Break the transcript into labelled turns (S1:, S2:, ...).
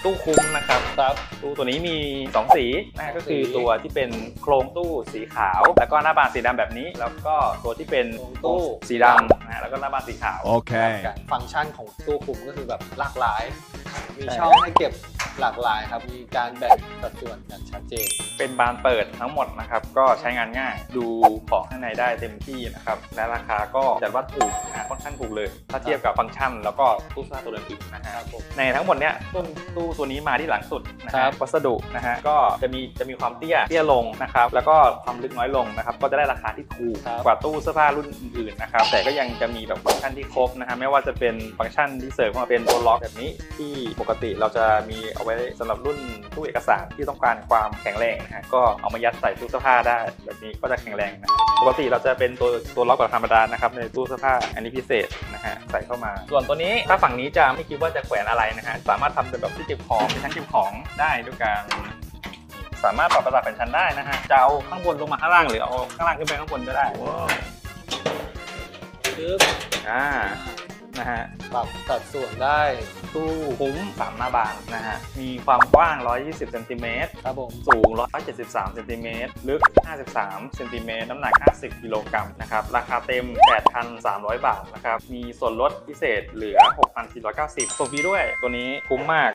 S1: ตู้คุ้มนะครับตู้ตัวนี้มี2สีนะก็คือตัวที่เป็นโครงตู้สีขาวแล้วก็หน้าบานสีดำแบบนี้แล้วก็ตัวที่เป็นตู้สีดำนะแล้วก็หน้าบานสีขาว
S2: โอเค
S3: ฟังก์ชันของตู้คุ้มก็คือแบบหลากหลายมีช่องให้เก็บหลากหลายครับมีการแบ่งสัดส่วนอย่างชัดเจน
S1: เป็นบานเปิดทั้งหมดนะครับก็ใช้งานง่ายดูของข้างในได้เต็มที่นะครับและราคาก็จัดว่าถูกค่อนข้างถูกเลยถ้าเทียบกับฟังก์ชันแล้วก็ตู้เสื้อตัวอื่นๆนะฮะในทั้งหมดเนี้ยตู้ตัวนี้มาที่หลังสุดนะครับวัสดุนะฮะก็จะมีความเตี้ยลงนะครับแล้วก็ความลึกน้อยลงนะครับก็จะได้ราคาที่ถูกกว่าตู้เสื้อผ้ารุ่นอื่นๆนะครับแต่ก็ยังจะมีแบบฟังก์ชันที่ครบนะฮะไม่ว่าจะเป็นฟังก์ชันที่เสริมมาเป็นตัวล็อกแบบนี้ที่ปกติเราจะมีเอาไว้สำหรับรุ่นตู้เอกสารที่ต้องการความแข็งแรงนะฮะก็เอามายัดใส่ตู้เสื้อผ้าได้แบบนี้ก็จะแข็งแรงนะปกติเราจะเป็นตัวล็อกแบบธรรมดานะครับในตู้เสื้อผ้าอันนี้พิเศษนะฮะใส่เข้ามาส่วนตัวนี้ถ้าฝั่งนี้จะไม่คิดว่าจะแขวนอะไรนะฮะสามารถทำเป็นแบบที่เก็บของเป็นชั้นเก็บของได้ด้วยการสามารถปรับระดับเป็นชั้นได้นะฮะจะเอาข้างบนลงมาข้างล่างหรือเอาข้างล่างขึ้นไปข้างบนก็ได้นะฮะ
S3: ปรับสัดส่วนได้
S1: ตู้คุ้ม3หน้าบานนะฮะมีความกว้าง120เซนติเมตร
S3: ครับผม
S1: สูง173เซนติเมตรลึก53เซนติเมตรน้ำหนัก50กิโลกรัมนะครับราคาเต็ม 8,300 บาทนะครับมีส่วนลดพิเศษเหลือ 6,490ส่งฟรีด้วยตัวนี้คุ้มมาก